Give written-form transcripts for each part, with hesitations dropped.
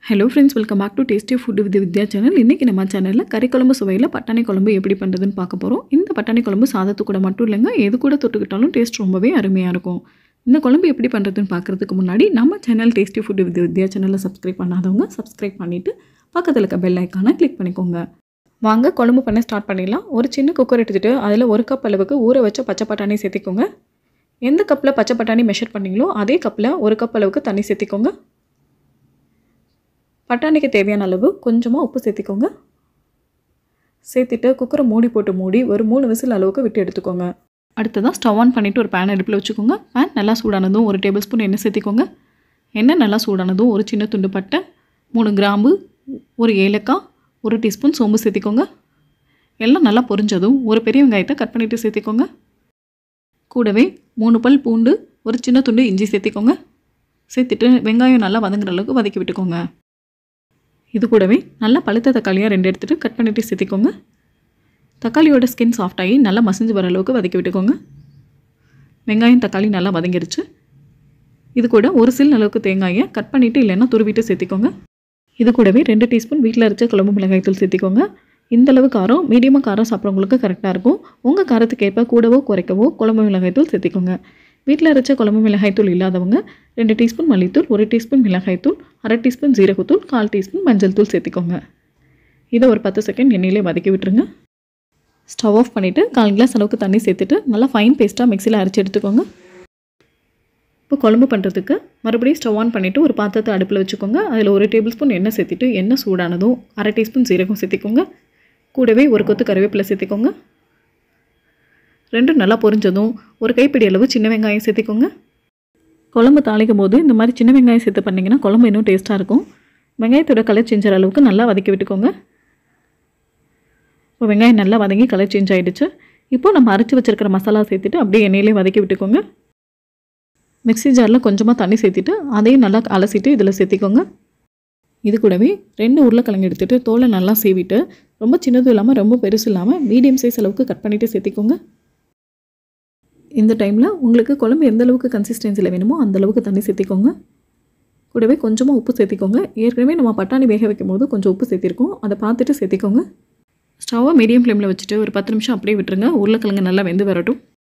Hello friends, welcome back to tasty food with Vidya channel. இன்றைக்கி நம்ம சேனலில் கறி குழம்பு சுவையில் பட்டாணி குழம்பு எப்படி பண்ணுறதுன்னு பார்க்க போகிறோம். இந்த பட்டாணி குழம்பு சாதத்து கூட மட்டும் இல்லைங்க, எது கூட தொட்டுக்கிட்டாலும் டேஸ்ட் ரொம்பவே அருமையாக இருக்கும். இந்த குழம்பு எப்படி பண்ணுறதுன்னு பார்க்குறதுக்கு முன்னாடி நம்ம channel tasty food with Vidya சேனலில் சப்ஸ்கிரைப் பண்ணாதவங்க சப்ஸ்கிரைப் பண்ணிவிட்டு பக்கத்தில் இருக்க பெல் ஐக்கானை கிளிக் பண்ணிக்கோங்க. வாங்க குழம்பு பண்ண ஸ்டார்ட் பண்ணிடலாம். ஒரு சின்ன குக்கர் எடுத்துகிட்டு அதில் 1 கப் அளவுக்கு ஊற வச்ச பச்சை பட்டாணி சேர்த்திக்கோங்க. எந்த கப்பில் பச்சை பட்டாணி மெஷர் பண்ணிங்களோ அதே கப்பில் 1 கப் அளவுக்கு தண்ணி சேர்த்திக்கோங்க. பட்டாணிக்கு தேவையான அளவு கொஞ்சமாக உப்பு சேர்த்திக்கோங்க. சேர்த்துட்டு குக்கரை மூடி ஒரு 3 விசில் அளவுக்கு விட்டு எடுத்துக்கோங்க. அடுத்ததாக ஸ்டவ் ஆன் பண்ணிவிட்டு ஒரு பேன் அடுப்பில் வச்சுக்கோங்க. பேன் நல்லா சூடானதும் 1 டேபிள் ஸ்பூன் எண்ணெய் சேர்த்திக்கோங்க. எண்ணெய் நல்லா சூடானதும் ஒரு சின்ன துண்டு பட்டை, 3 கிராம்பு, 1 ஏலக்காய், 1 டீஸ்பூன் சோம்பு சேர்த்திக்கோங்க. எல்லாம் நல்லா பொரிஞ்சதும் ஒரு பெரிய வெங்காயத்தை கட் பண்ணிவிட்டு சேர்த்திக்கோங்க. கூடவே 3 பல் பூண்டு, ஒரு சின்ன துண்டு இஞ்சி சேர்த்திக்கோங்க. சேர்த்துட்டு வெங்காயம் நல்லா வதங்குற அளவுக்கு வதக்கி விட்டுக்கோங்க. இது கூடவே நல்லா பழுத்த தக்காளியாக 2 எடுத்துகிட்டு கட் பண்ணிவிட்டு சேர்த்திக்கோங்க. தக்காளியோட ஸ்கின் சாஃப்டாகி நல்லா மசிஞ்சு வர அளவுக்கு வதக்கி விட்டுக்கோங்க. வெங்காயம் தக்காளி நல்லா வதங்கிடுச்சு. இது கூட ஒரு சில் அளவுக்கு தேங்காயை கட் பண்ணிவிட்டு இல்லைன்னா துருவிட்டு சேர்த்திக்கோங்க. இது கூடவே 2 டீஸ்பூன் வீட்டில் அரைச்ச குழம்பு மிளகாய்த்தூள் சேர்த்திக்கோங்க. இந்தளவு காரம் மீடியமாக காரம் சாப்பிட்றவங்களுக்கு கரெக்டாக இருக்கும். உங்கள் காரத்துக்கு ஏற்ப கூடவோ குறைக்கவோ குழம்பு மிளகாய்த்தூள் சேர்த்திக்கோங்க. வீட்டில் அரைச்ச குழம்பு மிளகாய்த்தூள் இல்லாதவங்க 2 டீஸ்பூன் மல்லித்தூள், 1 டீஸ்பூன் மிளகாய்த்தூள், 1/2 டீஸ்பூன் ஜீரகத்தூள், 1/4 டீஸ்பூன் மஞ்சள் தூள் சேர்த்திக்கோங்க. இதை ஒரு 10 செகண்ட் எண்ணெயிலே வதக்கி விட்டுருங்க. ஸ்டவ் ஆஃப் பண்ணிவிட்டு 1/4 கிளாஸ் அளவுக்கு தண்ணி சேர்த்துட்டு நல்லா ஃபைன் பேஸ்ட்டாக மிக்சியில் அரைச்சி எடுத்துக்கோங்க. இப்போ குழம்பு பண்ணுறதுக்கு மறுபடியும் ஸ்டவ் ஆன் பண்ணிவிட்டு ஒரு பாத்திரத்தை அடுப்பில் வச்சுக்கோங்க. அதில் 1 டேபிள் ஸ்பூன் எண்ணெய் சேர்த்துட்டு எண்ணெய் சூடானதும் 1/2 டீஸ்பூன் ஜீரகம் சேர்த்திக்கோங்க. கூடவே ஒரு கொத்து கருவேப்பிலை சேர்த்திக்கோங்க. ரெண்டும் நல்லா பொரிஞ்சதும் ஒரு கைப்பிடி அளவு சின்ன வெங்காயம் சேர்த்திக்கோங்க. குழம்பு தாளிக்கும் போது இந்த மாதிரி சின்ன வெங்காயம் சேர்த்து பண்ணிங்கன்னா குழம்பு இன்னும் டேஸ்ட்டாக இருக்கும். வெங்காயத்தோட கலர் சேஞ்ச் அளவுக்கு நல்லா வதக்கி விட்டுக்கோங்க. இப்போ வெங்காயம் நல்லா வதங்கி கலர் சேஞ்ச் ஆகிடுச்சு. இப்போது நம்ம அரைச்சி வச்சுருக்கிற மசாலா சேர்த்துட்டு அப்படியே எண்ணெயிலே வதக்கி விட்டுக்கோங்க. மிக்ஸி ஜாரில் கொஞ்சமாக தண்ணி சேர்த்துட்டு அதையும் நல்லா அலசிட்டு இதில் சேர்த்திக்கோங்க. இது கூடவே 2 உருளைக்கிழங்கு எடுத்துகிட்டு தோலை நல்லா சீவிட்டு ரொம்ப சின்னதும் இல்லாமல் ரொம்ப பெருசு இல்லாமல் மீடியம் சைஸ் அளவுக்கு கட் பண்ணிவிட்டு சேர்த்திக்கோங்க. இந்த டைமில் உங்களுக்கு குழம்பு எந்த அளவுக்கு கன்சிஸ்டன்சியில் வேணுமோ அந்தளவுக்கு தண்ணி சேர்த்திக்கோங்க. கூடவே கொஞ்சமாக உப்பு சேர்த்திக்கோங்க. ஏற்கனவே நம்ம பட்டாணி வேக வைக்கும் போது கொஞ்சம் உப்பு சேர்த்திருக்கோம், அதை பார்த்துட்டு சேர்த்திக்கோங்க. ஸ்டவ்வை மீடியம் ஃப்ளேமில் வச்சுட்டு ஒரு 10 நிமிஷம் அப்படியே விட்டுருங்க. உருளைக்கிழங்கு நல்லா வெந்து வரட்டும்.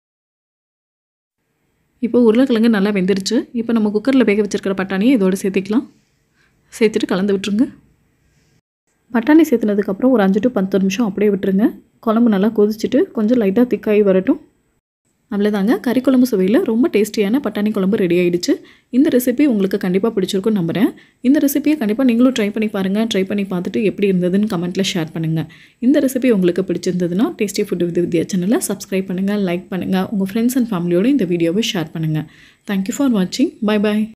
இப்போ உருளைக்கிழங்கு நல்லா வெந்துருச்சு. இப்போ நம்ம குக்கரில் வேக வச்சுருக்கிற பட்டாணியை இதோடு சேர்த்திக்கலாம். சேர்த்துட்டு கலந்து விட்டுருங்க. பட்டாணி சேர்த்துனதுக்கப்புறம் ஒரு 5 to 10 நிமிஷம் அப்படியே விட்டுருங்க. குழம்பு நல்லா கொதிச்சுட்டு கொஞ்சம் லைட்டாக திக்காகி வரட்டும். அவ்வளோதாங்க, கறி குழம்பு சுவையில் ரொம்ப டேஸ்டியான பட்டாணி குழம்பு ரெடி ஆகிடுச்சு. இந்த ரெசிபி உங்களுக்கு கண்டிப்பாக பிடிச்சிருக்குன்னு நம்புகிறேன். இந்த ரெசிபியை கண்டிப்பாக நீங்களும் ட்ரை பண்ணி பாருங்கள். ட்ரை பண்ணி பார்த்துட்டு எப்படி இருந்ததுன்னு கமெண்ட்டில் ஷேர் பண்ணுங்கள். இந்த ரெசிபி உங்களுக்கு பிடிச்சிருந்ததுன்னா டேஸ்டி ஃபுட் வித் வித்யா சேனலை சப்ஸ்கிரைப் பண்ணுங்கள், லைக் பண்ணுங்கள், உங்கள் ஃப்ரெண்ட்ஸ் அண்ட் ஃபேமிலியோடு இந்த வீடியோவை ஷேர் பண்ணுங்கள். தேங்க்யூ ஃபார் வாட்சிங். பை பாய்.